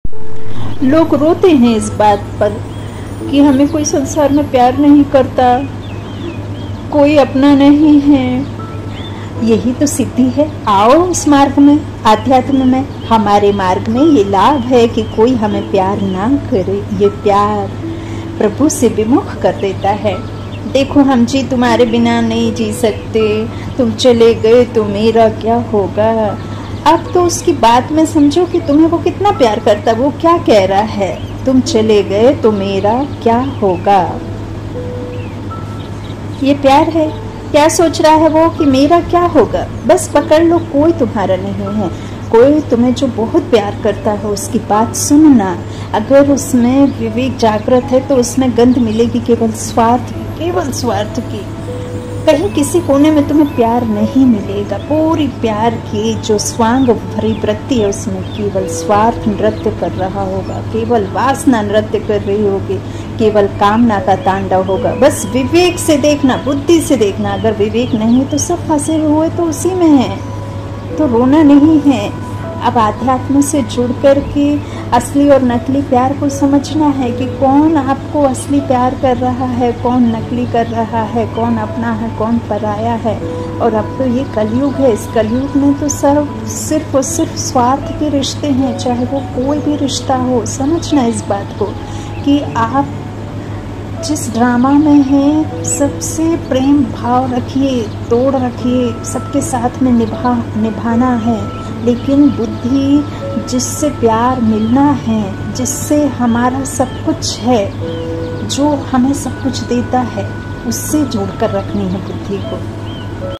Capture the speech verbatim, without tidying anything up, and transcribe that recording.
लोग रोते हैं इस बात पर कि हमें कोई संसार में प्यार नहीं करता, कोई अपना नहीं है। यही तो सिद्धि है। आओ इस मार्ग में, आध्यात्म में, हमारे मार्ग में ये लाभ है कि कोई हमें प्यार ना करे। ये प्यार प्रभु से विमुख कर देता है। देखो हम जी तुम्हारे बिना नहीं जी सकते, तुम चले गए तो मेरा क्या होगा। अब तो उसकी बात में समझो कि तुम्हें वो कितना प्यार करता, वो क्या कह रहा है, तुम चले गए तो मेरा क्या होगा। ये प्यार है। क्या सोच रहा है वो कि मेरा क्या होगा। बस पकड़ लो, कोई तुम्हारा नहीं है। कोई तुम्हें जो बहुत प्यार करता है उसकी बात सुनना। अगर उसमें विवेक जागृत है तो उसमें गंध मिलेगी केवल स्वार्थ की, केवल स्वार्थ की। कहीं किसी कोने में तुम्हें प्यार नहीं मिलेगा। पूरी प्यार की जो स्वांग भरी वृत्ति है उसमें केवल स्वार्थ नृत्य कर रहा होगा, केवल वासना नृत्य कर रही होगी, केवल कामना का तांडव होगा। बस विवेक से देखना, बुद्धि से देखना। अगर विवेक नहीं तो सब फंसे हुए तो उसी में है, तो रोना नहीं है। अब आध्यात्म से जुड़ कर के असली और नकली प्यार को समझना है कि कौन आपको असली प्यार कर रहा है, कौन नकली कर रहा है, कौन अपना है, कौन पराया है। और अब तो ये कलयुग है। इस कलयुग में तो सब सिर्फ और सिर्फ स्वार्थ के रिश्ते हैं, चाहे वो कोई भी रिश्ता हो। समझना इस बात को कि आप जिस ड्रामा में हैं सबसे प्रेम भाव रखिए, तोड़ रखिए, सबके साथ में निभा निभाना है। लेकिन बुद्धि जिससे प्यार मिलना है, जिससे हमारा सब कुछ है, जो हमें सब कुछ देता है, उससे जोड़कर रखनी है बुद्धि को।